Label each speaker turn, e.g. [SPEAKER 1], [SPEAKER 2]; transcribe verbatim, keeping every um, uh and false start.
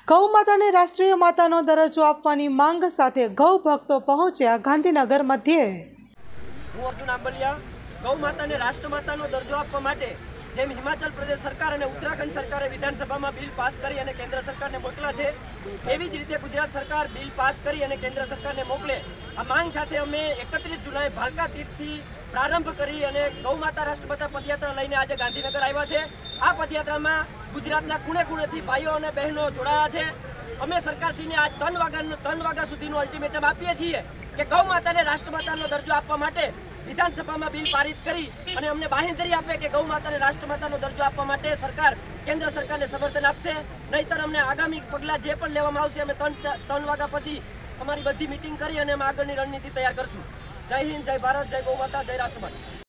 [SPEAKER 1] ગૌ માતાને રાષ્ટ્રીય માતાનો દરજ્જો આપવાની માંગ સાથે ગૌ ભક્તો પહોંચ્યા ગાંધીનગર મધ્યે।
[SPEAKER 2] હું અર્જુન આંબલિયા ગૌ માતાને રાષ્ટ્રમાતાનો દરજ્જો આપવા માટે જેમ હિમાચલ પ્રદેશ સરકાર અને ઉત્તરાખંડ સરકારે વિધાનસભામાં બિલ પાસ કરી અને કેન્દ્ર સરકારને મોકલા છે, એવી જ રીતે ગુજરાત સરકાર બિલ પાસ કરી અને કેન્દ્ર સરકારને મોકલે આ માંગ સાથે અમે એકત્રીસ જુલાઈ ભાલકા તીર્થથી પ્રારંભ કરી અને ગૌ માતા રાષ્ટ્રમાતા પદયાત્રા લઈને આજે ગાંધીનગર આવ્યા છે। આ પદયાત્રામાં ગુજરાતના ખૂણે ખૂણેથી ભાઈઓ અને બહેનો જોડાયા છે। અમે સરકારશ્રીને આજ ત્રણ વાગ્યાનો ત્રણ વાગ્યા સુધીનું અલ્ટિમેટમ આપીએ છીએ કે ગૌ માતાને રાષ્ટ્રમાતાનો દરજ્જો આપવા માટે વિધાનસભામાં બિલ પારિત કરી અને અમને બાંહેધરી આપે કે ગૌ માતાને રાષ્ટ્રમાતાનો દરજ્જો આપવા માટે સરકાર કેન્દ્ર સરકારને સમર્થન આપશે, નહીંતર અમને આગામી પગલાં જે પણ લેવામાં આવશે અમે ત્રણ ત્રણ વાગ્યા પછી અમારી બધી મિટિંગ કરી અને અમે આગળની રણનીતિ તૈયાર કરશું। જય હિન્દ, જય ભારત, જય ગૌ માતા, જય રાષ્ટ્રમાતા।